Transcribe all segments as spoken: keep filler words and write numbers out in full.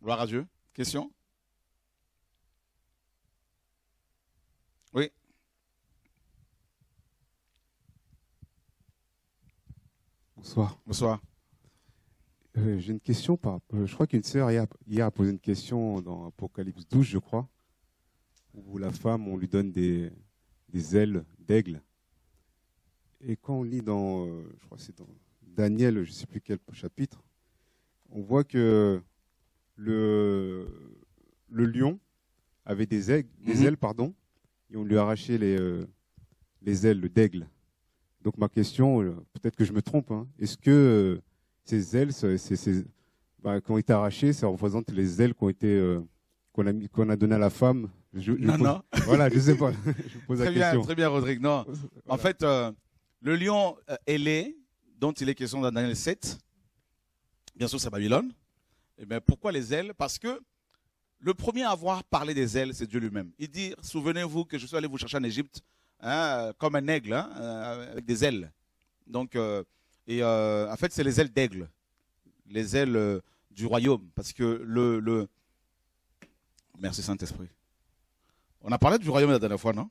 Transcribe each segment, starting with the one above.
Gloire à Dieu. Question? Oui. Bonsoir. Bonsoir. Euh, J'ai une question. Par, euh, je crois qu'une sœur hier, hier a posé une question dans Apocalypse douze, je crois, où la femme, on lui donne des, des ailes d'aigle. Et quand on lit dans, euh, je crois que c'est dans Daniel, je ne sais plus quel chapitre, on voit que le, le lion avait des, aigles, des Mhm. ailes, pardon, et on lui a arraché les, euh, les ailes d'aigle. Donc ma question, euh, peut-être que je me trompe, hein, est-ce que euh, ces ailes, c'est, c'est, c'est- bah, qui ont été arrachées, ça représente les ailes qui ont été, euh, qu'on a, mis- qu'on a données à la femme? je, je Non, pose- non. Voilà, je sais pas. Je pose la Très bien, question. très bien, Rodrigue. Non. En Voilà. fait, euh, le lion euh, ailé, dont il est question dans Daniel sept, bien sûr, c'est Babylone. Et bien, pourquoi les ailes? Parce que le premier à avoir parlé des ailes, c'est Dieu lui-même. Il dit, souvenez-vous que je suis allé vous chercher en Égypte, hein, comme un aigle, hein, euh, avec des ailes. Donc, euh, et euh, en fait, c'est les ailes d'aigle, les ailes euh, du royaume. Parce que le, le... Merci Saint-Esprit. On a parlé du royaume la dernière fois, non?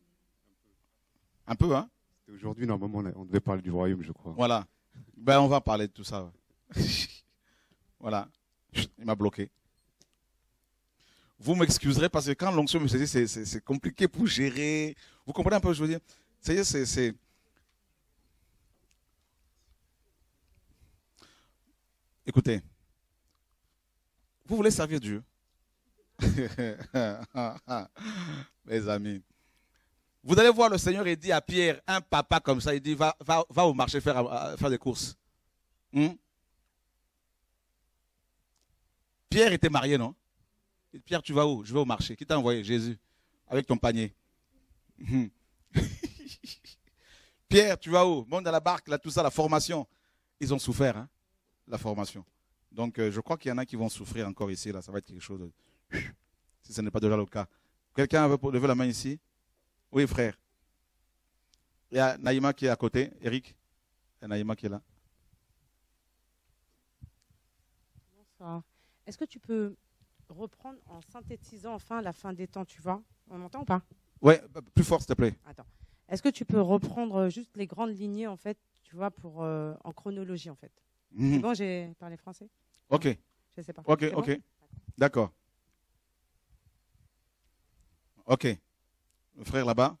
Un peu, hein? Et aujourd'hui, normalement, on, a- on devait parler du royaume, je crois. Voilà. Ben, on va parler de tout ça. Ouais. Voilà. Chut, il m'a bloqué. Vous m'excuserez parce que quand l'onction me saisit, c'est, c'est, c'est compliqué pour gérer. Vous comprenez un peu ce que je veux dire? Ça y est, c'est, c'est... Écoutez, vous voulez servir Dieu? Mes amis. Vous allez voir le Seigneur, il dit à Pierre, un papa comme ça, il dit, va, va, va au marché faire, euh, faire des courses. Hmm? Pierre était marié, non? Pierre, tu vas où? Je vais au marché. Qui t'a envoyé? Jésus. Avec ton panier. Hmm. Pierre, tu vas où? Monte dans la barque, là, tout ça, la formation. Ils ont souffert, hein, la formation. Donc, euh, je crois qu'il y en a qui vont souffrir encore ici, là. Ça va être quelque chose de... Si ce n'est pas déjà le cas. Quelqu'un veut lever la main ici? Oui, frère. Il y a Naïma qui est à côté. Eric? Il y a Naïma qui est là. Bonsoir. Est-ce que tu peux reprendre en synthétisant enfin la fin des temps, tu vois? On m'entend ou pas? Ouais, plus fort, s'il te plaît. Attends. Est-ce que tu peux reprendre juste les grandes lignées, en fait, tu vois, pour, euh, en chronologie, en fait? Mhm. C'est bon, j'ai parlé français? Ok, Je ne sais pas. ok, C'est bon? ok. D'accord. Ok. Le frère là-bas.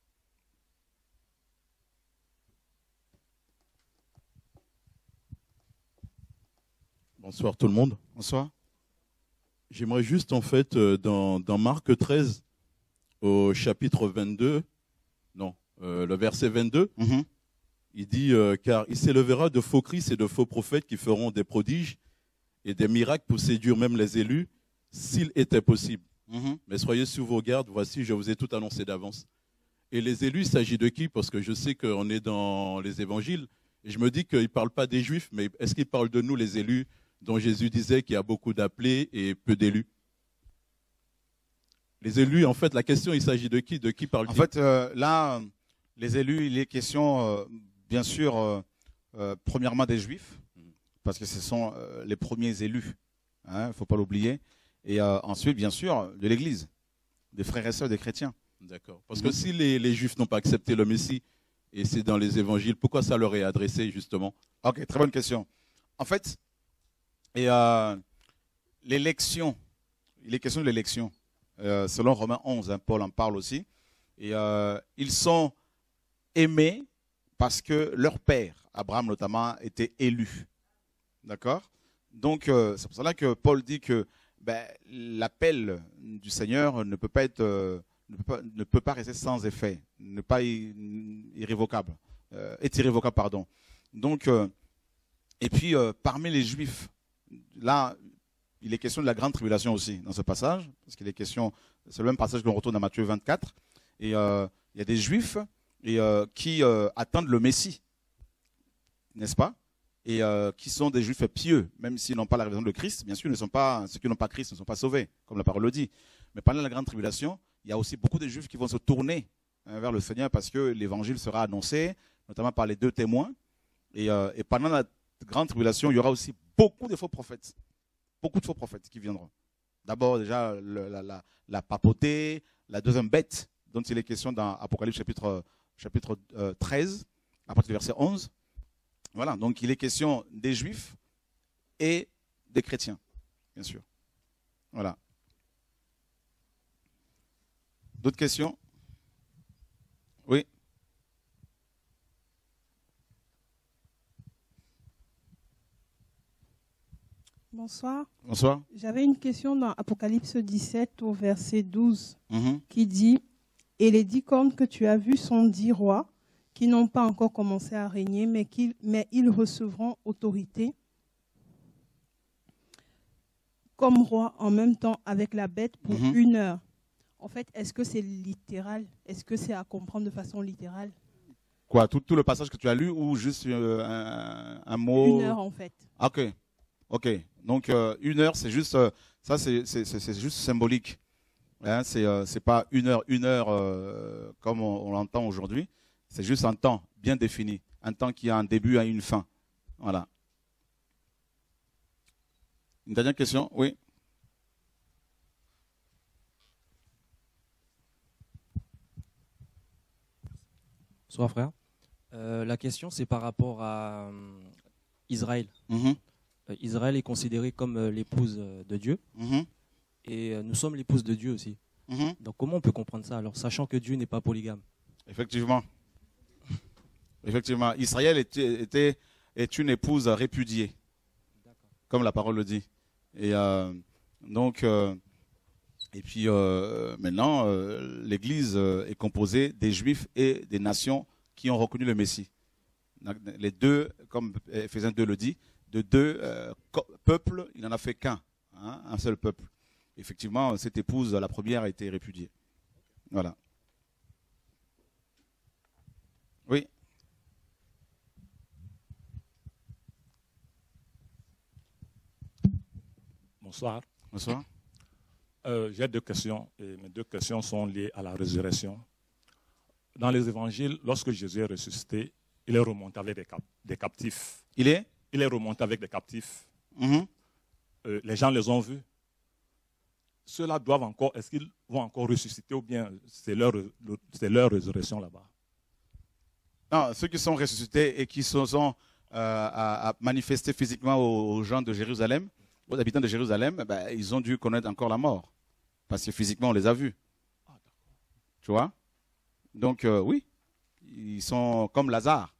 Bonsoir tout le monde. Bonsoir. J'aimerais juste en fait euh, dans, dans Marc treize au chapitre vingt-deux, non, euh, le verset vingt-deux, Mhm. il dit euh, car il s'élèvera de faux Christ et de faux prophètes qui feront des prodiges et des miracles pour séduire même les élus s'il était possible. Mhm. Mais soyez sur vos gardes, voici je vous ai tout annoncé d'avance. Et les élus, il s'agit de qui? Parce que je sais qu'on est dans les évangiles et je me dis qu'il ne parle pas des juifs, mais est-ce qu'il parle de nous les élus dont Jésus disait qu'il y a beaucoup d'appelés et peu d'élus? Les élus, en fait, la question, il s'agit de qui? De qui parle-t-il? En fait, euh, là, euh, les élus, il est question, euh, bien sûr, euh, euh, premièrement des Juifs, parce que ce sont euh, les premiers élus, il ne faut pas l'oublier, et euh, ensuite, bien sûr, de l'Église, des frères et sœurs des chrétiens. D'accord. Parce que si les, les Juifs n'ont pas accepté le Messie, et c'est dans les évangiles, pourquoi ça leur est adressé, justement? Ok, très bonne question. En fait, et euh, l'élection, il est question de l'élection. Euh, selon Romains onze, hein, Paul en parle aussi. Et euh, ils sont aimés parce que leur père, Abraham notamment, était élu. D'accord? Donc, euh, c'est pour cela que Paul dit que ben, l'appel du Seigneur ne peut pas être, euh, ne peut pas, ne peut pas rester sans effet, ne pas irrévocable, euh, est irrévocable, pardon. Donc, euh, et puis euh, parmi les Juifs, là, il est question de la grande tribulation aussi dans ce passage, parce qu'il est question, c'est le même passage qu'on retrouve dans Matthieu vingt-quatre, et euh, il y a des Juifs et, euh, qui euh, attendent le Messie, n'est-ce pas? Et euh, qui sont des Juifs pieux, même s'ils n'ont pas la révélation de Christ, bien sûr, ne sont pas, ceux qui n'ont pas Christ ne sont pas sauvés, comme la parole le dit. Mais pendant la grande tribulation, il y a aussi beaucoup de Juifs qui vont se tourner hein, vers le Seigneur parce que l'évangile sera annoncé, notamment par les deux témoins. Et, euh, et pendant la grande tribulation, il y aura aussi beaucoup de faux prophètes. beaucoup de faux prophètes qui viendront. D'abord, déjà, le, la, la, la papauté, la deuxième bête, dont il est question dans Apocalypse chapitre, chapitre euh, treize, à partir du verset onze. Voilà, donc il est question des Juifs et des chrétiens, bien sûr. Voilà. D'autres questions? Oui. Bonsoir. Bonsoir. J'avais une question dans Apocalypse dix-sept au verset douze Mm-hmm. qui dit « Et les dix cornes que tu as vues sont dix rois qui n'ont pas encore commencé à régner, mais, qu'ils, mais ils recevront autorité comme rois en même temps avec la bête pour Mm-hmm. une heure. » En fait, est-ce que c'est littéral? Est-ce que c'est à comprendre de façon littérale? Quoi, tout, tout le passage que tu as lu ou juste euh, un, un mot? Une heure en fait. Ok, ok. Donc euh, une heure, c'est juste, euh, ça c'est, c'est, c'est, c'est juste symbolique. Hein, c'est, euh, c'est pas une heure, une heure euh, comme on, on l'entend aujourd'hui. C'est juste un temps bien défini, un temps qui a un début et une fin. Voilà. Une dernière question, oui. Bonsoir frère. Euh, la question c'est par rapport à euh, Israël. Mhm, Euh, Israël est considéré comme euh, l'épouse euh, de Dieu mhm, et euh, nous sommes l'épouse de Dieu aussi. mhm. Donc comment on peut comprendre ça alors, sachant que Dieu n'est pas polygame? Effectivement. Effectivement. Israël était, était, est une épouse répudiée, comme la parole le dit. Et euh, donc, euh, et puis euh, maintenant, euh, l'Église euh, est composée des Juifs et des nations qui ont reconnu le Messie. Les deux, comme Éphésiens deux le dit, de deux euh, peuples, il n'en a fait qu'un, hein, un seul peuple. Effectivement, cette épouse, la première, a été répudiée. Voilà. Oui. Bonsoir. Bonsoir. Euh, j'ai deux questions et mes deux questions sont liées à la résurrection. Dans les évangiles, lorsque Jésus est ressuscité, il est remonté avec des, cap- des captifs. Il est Il est remonté avec des captifs. Mhm. Euh, les gens les ont vus. Ceux-là doivent encore, est-ce qu'ils vont encore ressusciter ou bien c'est leur, c'est leur résurrection là-bas? Non, ceux qui sont ressuscités et qui se sont euh, à, à manifester physiquement aux, aux gens de Jérusalem, aux habitants de Jérusalem, ben, ils ont dû connaître encore la mort. Parce que physiquement, on les a vus. Tu vois? Donc, euh, oui, ils sont comme Lazare.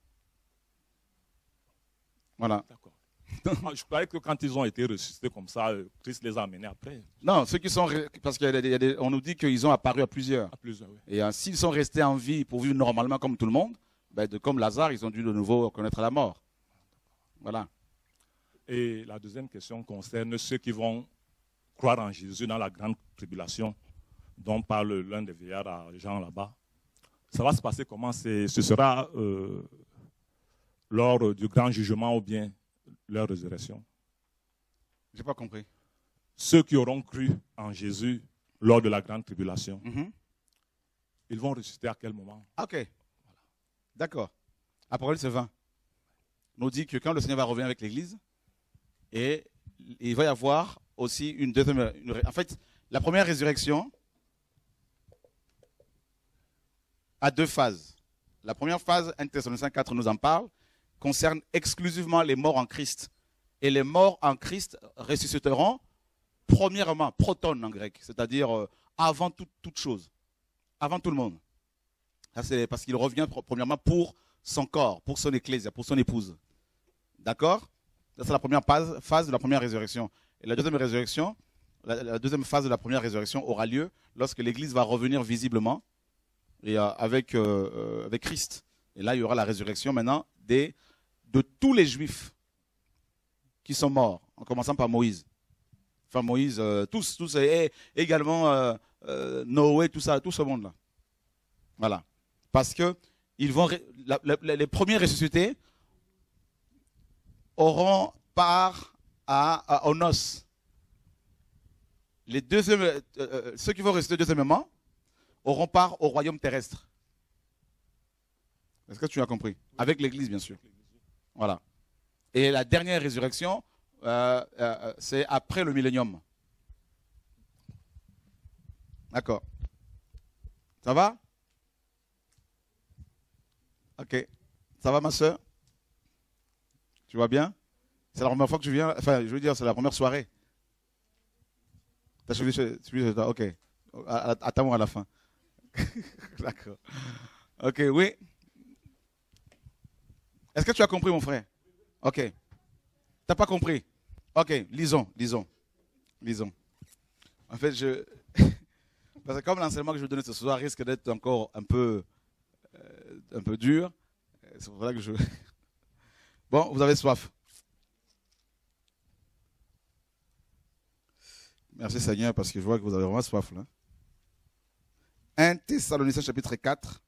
Voilà. D'accord. Ah, je croyais que quand ils ont été ressuscités comme ça, euh, Christ les a amenés après. Non, ceux qui sont. re- Parce qu'on nous dit qu'ils ont apparu à plusieurs. À plusieurs, oui. Et euh, s'ils sont restés en vie pour vivre normalement comme tout le monde, ben, de, comme Lazare, ils ont dû de nouveau connaître la mort. Voilà. Et la deuxième question concerne ceux qui vont croire en Jésus dans la grande tribulation dont parle l'un des vieillards à Jean là-bas. Ça va se passer comment? C'est, ce sera euh, lors du grand jugement ou bien leur résurrection? J'ai pas compris. Ceux qui auront cru en Jésus lors de la grande tribulation, Mhm. ils vont ressusciter à quel moment? Ok. D'accord. Apocalypse vingt nous dit que quand le Seigneur va revenir avec l'Église, et il va y avoir aussi une deuxième. une ré- en fait, la première résurrection a deux phases. La première phase, un Thessaloniciens quatre nous en parle, concerne exclusivement les morts en Christ. Et les morts en Christ ressusciteront, premièrement, proton en grec, c'est-à-dire euh, avant toute, toute chose, avant tout le monde. Ça, c'est parce qu'il revient pr- premièrement pour son corps, pour son ecclésia, pour son épouse. D'accord? Ça, c'est la première phase, phase de la première résurrection. Et la deuxième résurrection, la, la deuxième phase de la première résurrection aura lieu lorsque l'Église va revenir visiblement et euh, avec, euh, euh, avec Christ. Et là, il y aura la résurrection maintenant des, de tous les Juifs qui sont morts, en commençant par Moïse. Enfin, Moïse, euh, tous, tous, et, et également euh, euh, Noé, tout ça, tout ce monde-là. Voilà. Parce que ils vont, ré- la- la- les premiers ressuscités auront part à, à, aux noces. Les deuxièmes, euh, euh, ceux qui vont ressusciter deuxièmement auront part au royaume terrestre. Est-ce que tu as compris? Avec l'Église, bien sûr. Voilà. Et la dernière résurrection euh, euh, c'est après le millénium. D'accord. Ça va? Ok. Ça va, ma soeur? Tu vas bien? C'est la première fois que tu viens? Enfin, je veux dire, c'est la première soirée. T'as suivi chez... Ok. Attends-moi à la fin. D'accord. Ok, oui. Est-ce que tu as compris, mon frère? Ok. T'as pas compris? Ok, lisons, lisons. Lisons. En fait, je... Parce que comme l'enseignement que je vais donner ce soir risque d'être encore un peu, euh, un peu dur, c'est pour ça que je... Bon, vous avez soif. Merci Seigneur, parce que je vois que vous avez vraiment soif là. un Thessaloniciens chapitre quatre,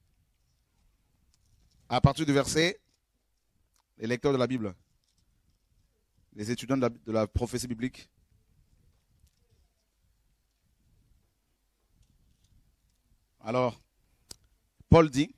à partir du verset, les lecteurs de la Bible, les étudiants de la, de la prophétie biblique. Alors, Paul dit,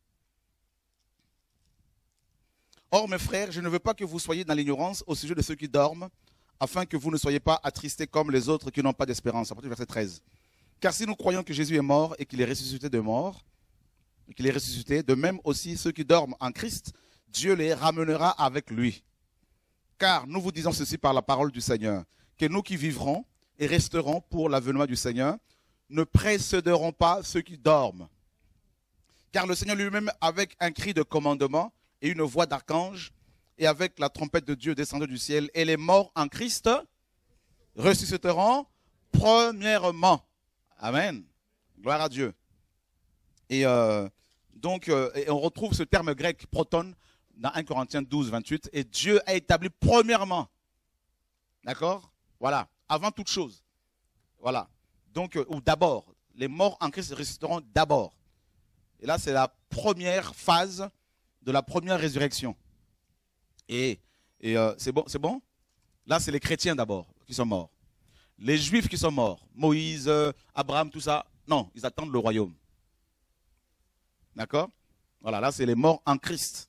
« Or, mes frères, je ne veux pas que vous soyez dans l'ignorance au sujet de ceux qui dorment, afin que vous ne soyez pas attristés comme les autres qui n'ont pas d'espérance. » À partir du verset treize. « Car si nous croyons que Jésus est mort et qu'il est ressuscité de mort, et qu'il est ressuscité, de même aussi ceux qui dorment en Christ, Dieu les ramènera avec lui. Car nous vous disons ceci par la parole du Seigneur, que nous qui vivrons et resterons pour l'avènement du Seigneur, ne précéderont pas ceux qui dorment. Car le Seigneur lui-même, avec un cri de commandement et une voix d'archange, et avec la trompette de Dieu descendue du ciel, et les morts en Christ ressusciteront premièrement. Amen. Gloire à Dieu. Et euh, donc, euh, et on retrouve ce terme grec, proton, dans un Corinthiens douze, vingt-huit, et Dieu a établi premièrement. D'accord? Voilà. Avant toute chose. Voilà. Donc, ou d'abord, les morts en Christ ressusciteront d'abord. Et là, c'est la première phase de la première résurrection. Et, et euh, c'est bon, c'est bon? Là, c'est les chrétiens d'abord qui sont morts. Les juifs qui sont morts, Moïse, euh, Abraham, tout ça, non, ils attendent le royaume. D'accord? Voilà, là, c'est les morts en Christ.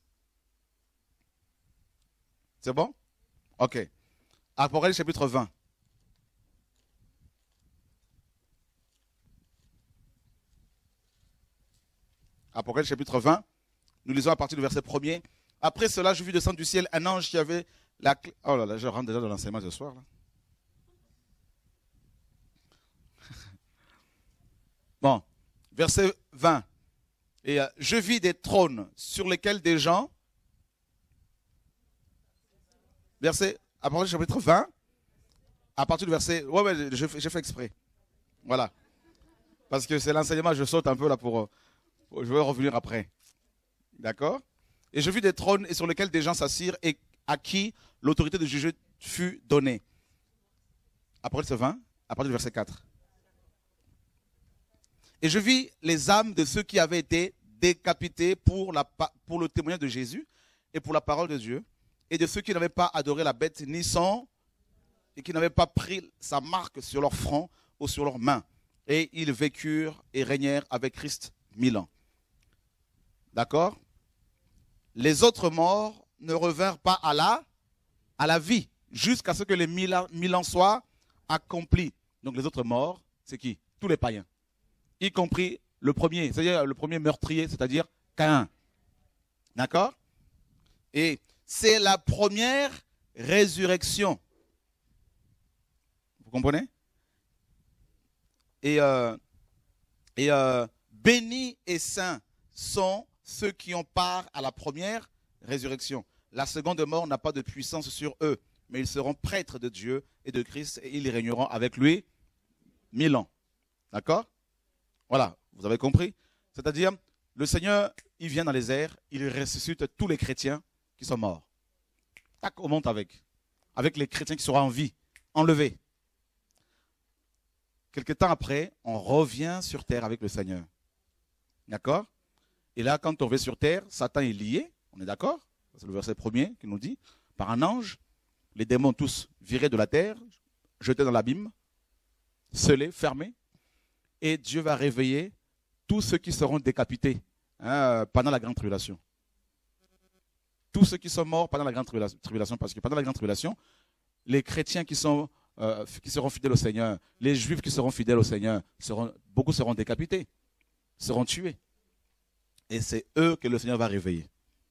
C'est bon? Ok. Apocalypse chapitre vingt. Apocalypse chapitre vingt, nous lisons à partir du verset premier. Après cela, je vis descendre du ciel un ange qui avait la clé. Oh là là, je rentre déjà dans l'enseignement ce soir. Là. Bon, verset vingt. Et euh, je vis des trônes sur lesquels des gens. Verset, Apocalypse chapitre vingt, à partir du verset. Ouais, ouais, j'ai fait exprès. Voilà. Parce que c'est l'enseignement, je saute un peu là pour. Je vais revenir après. D'accord? Et je vis des trônes et sur lesquels des gens s'assirent et à qui l'autorité de juger fut donnée. Apocalypse vingt, à partir du verset quatre. Et je vis les âmes de ceux qui avaient été décapités pour, la, pour le témoignage de Jésus et pour la parole de Dieu, et de ceux qui n'avaient pas adoré la bête ni son, et qui n'avaient pas pris sa marque sur leur front ou sur leurs mains. Et ils vécurent et régnèrent avec Christ mille ans. D'accord? Les autres morts ne revinrent pas à la, à la vie, jusqu'à ce que les mille ans, mille ans soient accomplis. Donc les autres morts, c'est qui? Tous les païens. Y compris le premier, c'est-à-dire le premier meurtrier, c'est-à-dire Caïn. D'accord? Et c'est la première résurrection. Vous comprenez? Et, euh, et euh, bénis et saints sont ceux qui ont part à la première résurrection. La seconde mort n'a pas de puissance sur eux, mais ils seront prêtres de Dieu et de Christ et ils régneront avec lui mille ans. D'accord? Voilà, vous avez compris? C'est-à-dire, le Seigneur, il vient dans les airs, il ressuscite tous les chrétiens qui sont morts. Tac, on monte avec. Avec les chrétiens qui seront en vie, enlevés. Quelque temps après, on revient sur terre avec le Seigneur. D'accord? Et là, quand on revient sur terre, Satan est lié, on est d'accord? C'est le verset premier qui nous dit, par un ange, les démons tous virés de la terre, jetés dans l'abîme, scellés, fermés, et Dieu va réveiller tous ceux qui seront décapités hein, pendant la grande tribulation. Tous ceux qui sont morts pendant la grande tribulation, parce que pendant la grande tribulation, les chrétiens qui, sont, euh, qui seront fidèles au Seigneur, les juifs qui seront fidèles au Seigneur, seront, beaucoup seront décapités, seront tués. Et c'est eux que le Seigneur va réveiller.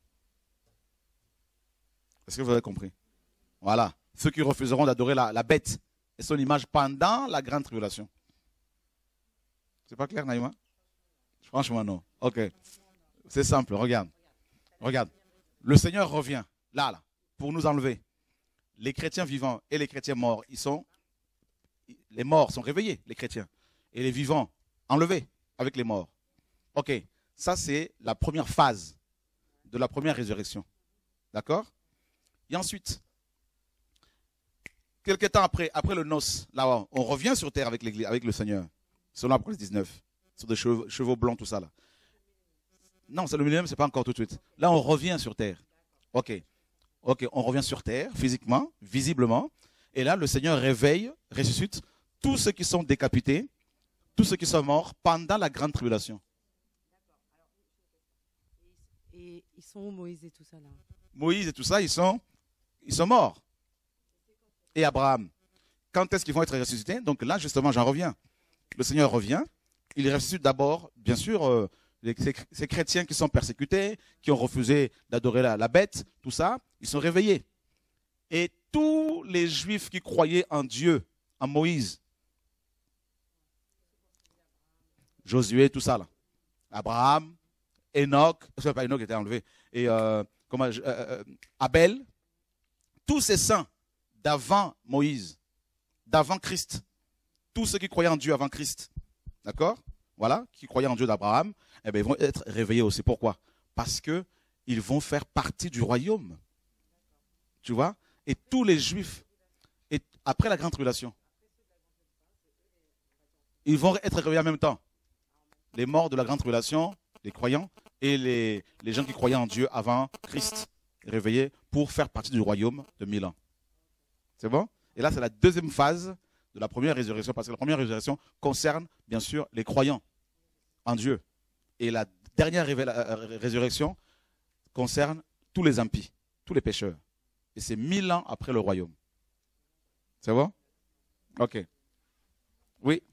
Est-ce que vous avez compris? Voilà. Ceux qui refuseront d'adorer la, la bête et son image pendant la grande tribulation. C'est pas clair, Naïma? Franchement, non. Ok. C'est simple, regarde. Regarde. Le Seigneur revient, là, là, pour nous enlever. Les chrétiens vivants et les chrétiens morts, ils sont, les morts sont réveillés, les chrétiens. Et les vivants, enlevés avec les morts. Ok. Ça, c'est la première phase de la première résurrection. D'accord? Et ensuite, quelques temps après, après le noce, là, on revient sur terre avec, l'église, avec le Seigneur, selon Apocalypse dix-neuf, sur des cheveux, chevaux blancs, tout ça là. Non, c'est le millénium, ce n'est pas encore tout de suite. Là, on revient sur terre. Ok. Ok, on revient sur terre, physiquement, visiblement. Et là, le Seigneur réveille, ressuscite tous ceux qui sont décapités, tous ceux qui sont morts pendant la grande tribulation. Et ils sont où, Moïse et tout ça là? Moïse et tout ça, ils sont, ils sont morts. Et Abraham. Quand est-ce qu'ils vont être ressuscités? Donc là, justement, j'en reviens. Le Seigneur revient. Il ressuscite d'abord, bien sûr, euh, les, ces, ces chrétiens qui sont persécutés, qui ont refusé d'adorer la, la bête, tout ça, ils sont réveillés. Et tous les Juifs qui croyaient en Dieu, en Moïse, Josué, tout ça là, Abraham, Enoch, pas Enoch était enlevé, et euh, comment, euh, euh, Abel, tous ces saints d'avant Moïse, d'avant Christ, tous ceux qui croyaient en Dieu avant Christ, d'accord? Voilà, qui croyaient en Dieu d'Abraham, eh bien, ils vont être réveillés aussi. Pourquoi? Parce qu'ils vont faire partie du royaume. Tu vois? Et tous les Juifs, et après la grande tribulation, ils vont être réveillés en même temps. Les morts de la grande tribulation, les croyants, et les, les gens qui croyaient en Dieu avant Christ, réveillés pour faire partie du royaume de mille ans. C'est bon? Et là, c'est la deuxième phase de la première résurrection, parce que la première résurrection concerne, bien sûr, les croyants en Dieu. Et la dernière résurrection concerne tous les impies, tous les pécheurs. Et c'est mille ans après le royaume. C'est bon? Ok. Oui.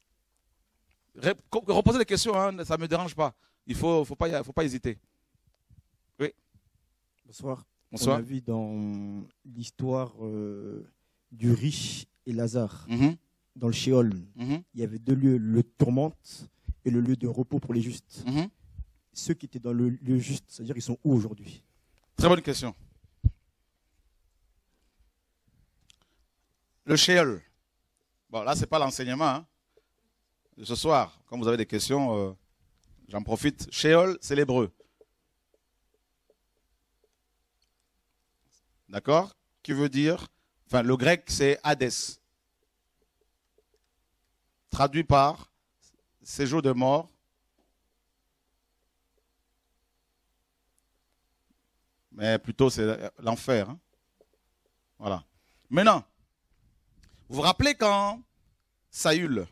Reposez les questions, hein, ça ne me dérange pas. Il ne faut, faut pas, faut pas hésiter. Oui. Bonsoir. Bonsoir. On a vu dans l'histoire euh, du riche et Lazare, Mm-hmm. dans le Sheol, Mm-hmm. il y avait deux lieux, le tourmente et le lieu de repos pour les justes. Mm-hmm. Ceux qui étaient dans le lieu juste, c'est-à-dire ils sont où aujourd'hui? Très bonne question. Le Sheol. Bon, là, ce n'est pas l'enseignement hein, de ce soir. Comme vous avez des questions, euh, j'en profite. Sheol, c'est l'hébreu. D'accord? Qui veut dire, enfin, le grec, c'est Hadès. Traduit par séjour de mort. Mais plutôt, c'est l'enfer. Hein? Voilà. Maintenant, vous vous rappelez quand Saül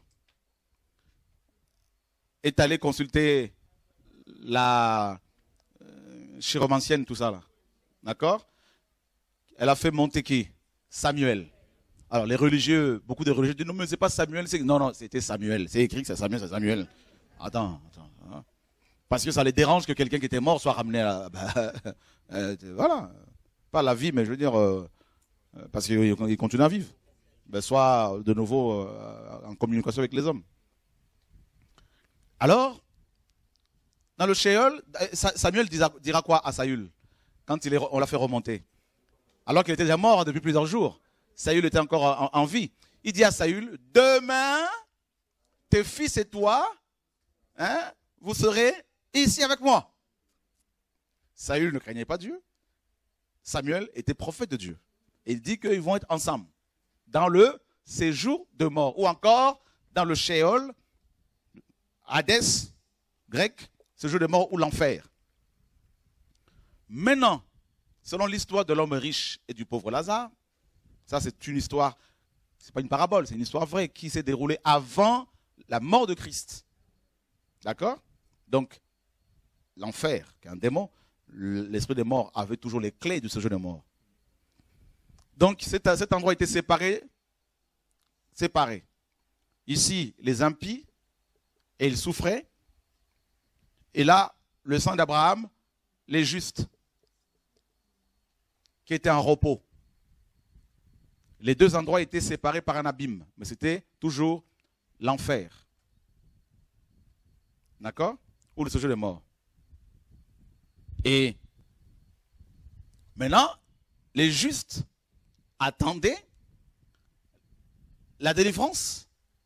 est allé consulter la euh, chiromancienne, tout ça là. D'accord? Elle a fait monter qui? Samuel. Alors les religieux, beaucoup de religieux disent non mais c'est pas Samuel, c'est non non c'était Samuel, c'est écrit que c'est Samuel, c'est Samuel. Attends, attends. Hein? Parce que ça les dérange que quelqu'un qui était mort soit ramené à bah, euh, voilà, pas la vie mais je veux dire euh, parce qu'il continue à vivre. Ben, soit de nouveau euh, en communication avec les hommes. Alors, dans le Sheol, Samuel dira, dira quoi à Saül quand il est, on l'a fait remonter? Alors qu'il était déjà mort depuis plusieurs jours. Saül était encore en, en vie. Il dit à Saül, demain, tes fils et toi, hein, vous serez ici avec moi. Saül ne craignait pas Dieu. Samuel était prophète de Dieu. Et il dit qu'ils vont être ensemble. Dans le séjour de mort. Ou encore dans le Sheol, Hadès, grec, séjour de mort ou l'enfer. Maintenant, selon l'histoire de l'homme riche et du pauvre Lazare, ça c'est une histoire, c'est pas une parabole, c'est une histoire vraie qui s'est déroulée avant la mort de Christ. D'accord? Donc, l'enfer, qui est un démon, l'esprit des morts avait toujours les clés du séjour des morts. Donc cet, cet endroit était séparé, séparé. Ici, les impies, et ils souffraient. Et là, le sang d'Abraham, les justes, qui étaient en repos. Les deux endroits étaient séparés par un abîme, mais c'était toujours l'enfer. D'accord? Ou le séjour des morts. Et maintenant, les justes attendaient la délivrance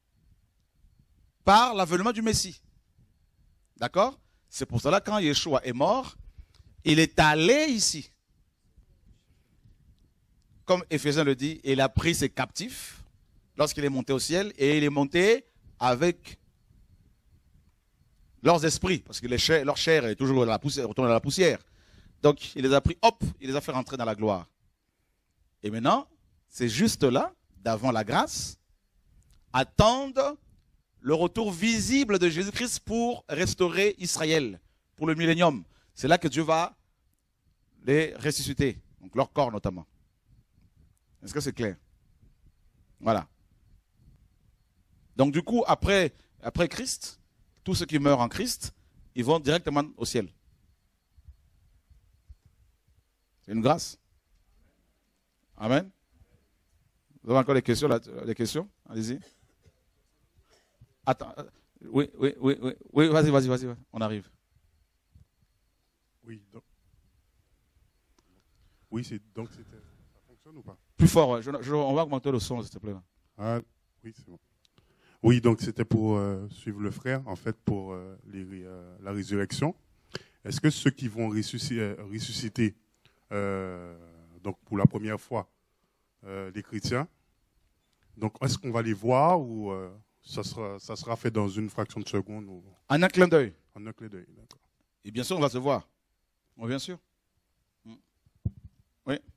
par l'avènement du Messie. D'accord? C'est pour cela que quand Yeshua est mort, il est allé ici. Comme Éphésiens le dit, il a pris ses captifs lorsqu'il est monté au ciel et il est monté avec leurs esprits, parce que les chairs, leur chair est toujours dans la poussière, retourne dans la poussière. Donc il les a pris, hop, il les a fait rentrer dans la gloire. Et maintenant, c'est juste là, d'avant la grâce, attendent le retour visible de Jésus-Christ pour restaurer Israël, pour le millénium. C'est là que Dieu va les ressusciter, donc leur corps notamment. Est-ce que c'est clair? Voilà. Donc du coup, après, après Christ, tous ceux qui meurent en Christ, ils vont directement au ciel. C'est une grâce. Amen. Vous avez encore des questions là, des questions? Allez-y. Attends. Oui, oui, oui, oui. Oui, vas-y, vas-y, vas-y. On arrive. Oui, donc. Oui, c'est donc c'était. Ça fonctionne ou pas? Plus fort, je, je, on va augmenter le son, s'il te plaît. Ah, oui, c'est bon. Oui, donc c'était pour euh, suivre le frère, en fait, pour euh, les, euh, la résurrection. Est-ce que ceux qui vont ressusciter, ressusciter euh, donc pour la première fois, euh, les chrétiens, donc est-ce qu'on va les voir ou euh, ça, sera, ça sera fait dans une fraction de seconde ou... En un clin d'œil. En un clin d'œil, d'accord. Et bien sûr, on va se voir. Oui, bien sûr. Oui.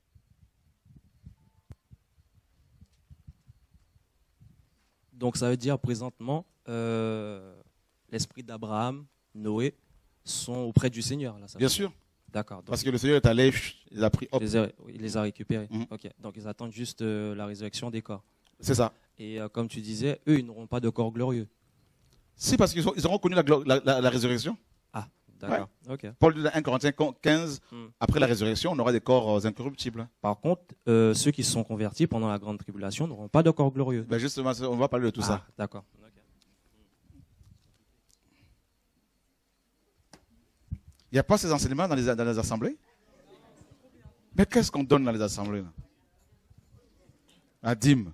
Donc ça veut dire présentement, euh, l'esprit d'Abraham, Noé, sont auprès du Seigneur. Là, ça Bien sûr. D'accord. Parce que le Seigneur est allé, il les a pris. Hop. Il les a, il les a récupérés. Mm-hmm. Ok. Donc ils attendent juste euh, la résurrection des corps. C'est ça. Et euh, comme tu disais, eux, ils n'auront pas de corps glorieux. Si, parce qu'ils ils auront connu la, la, la, la résurrection. Ah, d'accord. Ouais. Okay. Paul dit dans un Corinthiens quinze, mm. après la résurrection, on aura des corps incorruptibles. Par contre, euh, ceux qui se sont convertis pendant la grande tribulation n'auront pas de corps glorieux. Ben justement, on va parler de tout ah, ça. D'accord. Il n'y a pas ces enseignements dans les, dans les assemblées? Mais qu'est-ce qu'on donne dans les assemblées là? La dîme.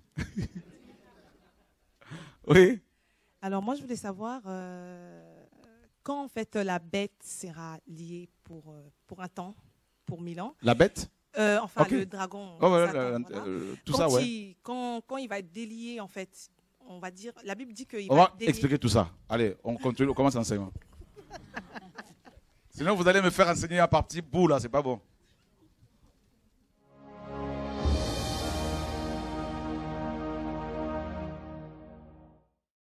Oui. Alors moi, je voulais savoir euh, quand en fait la bête sera liée pour, euh, pour un temps, pour mille ans. La bête? euh, Enfin, okay. le dragon. Oh, ouais, Satan, la, voilà. euh, tout quand ça, ouais. Il, quand, quand il va être délié, en fait, on va dire, la Bible dit qu'il on va va être délié. expliquer tout ça. Allez, on continue, on commence l'enseignement. Sinon, vous allez me faire enseigner à partir bout là, c'est pas bon.